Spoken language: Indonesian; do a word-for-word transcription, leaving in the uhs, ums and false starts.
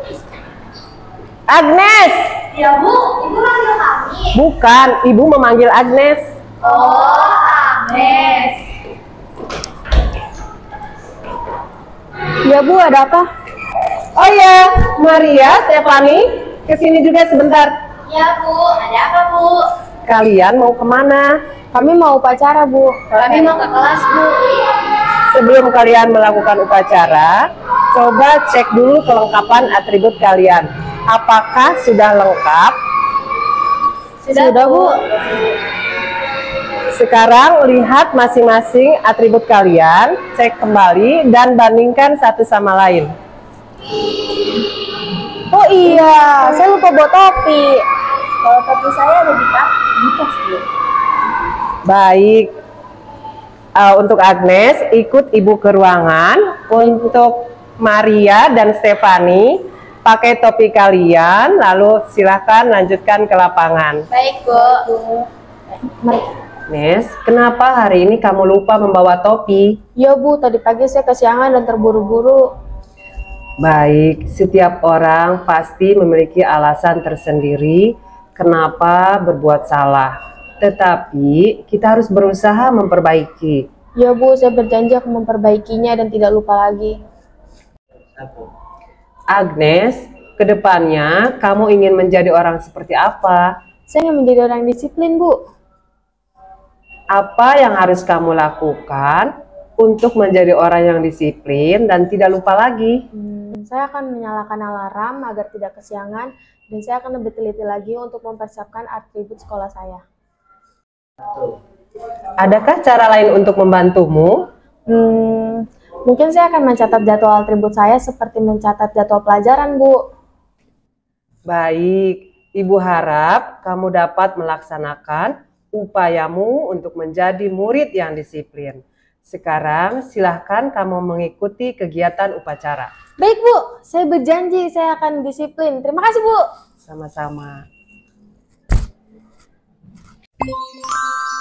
Agnes! Ya Bu, Ibu manggil kami. Bukan, Ibu memanggil Agnes. Oh, Agnes. Ya Bu, ada apa? Oh ya, Maria, Stefani, kesini juga sebentar. Ya Bu, ada apa Bu? Kalian mau kemana? Kami mau upacara, Bu. Kami mau ke kelas Bu. Sebelum kalian melakukan upacara, coba cek dulu kelengkapan atribut kalian. Apakah sudah lengkap? Sudah, Sudah, Bu. Sekarang lihat masing-masing atribut kalian, cek kembali dan bandingkan satu sama lain. Oh iya, saya lupa bawa topi. Kalau topi saya ada di tas, di tas Bu. Baik. Uh, untuk Agnes, ikut Ibu ke ruangan. Untuk Maria dan Stefani, pakai topi kalian, lalu silahkan lanjutkan ke lapangan. Baik Bu. Agnes, kenapa hari ini kamu lupa membawa topi? Iya, Bu. Tadi pagi saya kesiangan dan terburu-buru. Baik, setiap orang pasti memiliki alasan tersendiri kenapa berbuat salah. Tetapi kita harus berusaha memperbaiki. Ya Bu, saya berjanji akan memperbaikinya dan tidak lupa lagi. Agnes, kedepannya kamu ingin menjadi orang seperti apa? Saya ingin menjadi orang disiplin, Bu. Apa yang harus kamu lakukan untuk menjadi orang yang disiplin dan tidak lupa lagi? Hmm, saya akan menyalakan alarm agar tidak kesiangan dan saya akan lebih teliti lagi untuk mempersiapkan atribut sekolah saya. Adakah cara lain untuk membantumu? Hmm, mungkin saya akan mencatat jadwal atribut saya seperti mencatat jadwal pelajaran, Bu. Baik, Ibu harap kamu dapat melaksanakan upayamu untuk menjadi murid yang disiplin. Sekarang silahkan kamu mengikuti kegiatan upacara. Baik, Bu. Saya berjanji saya akan disiplin. Terima kasih, Bu. Sama-sama.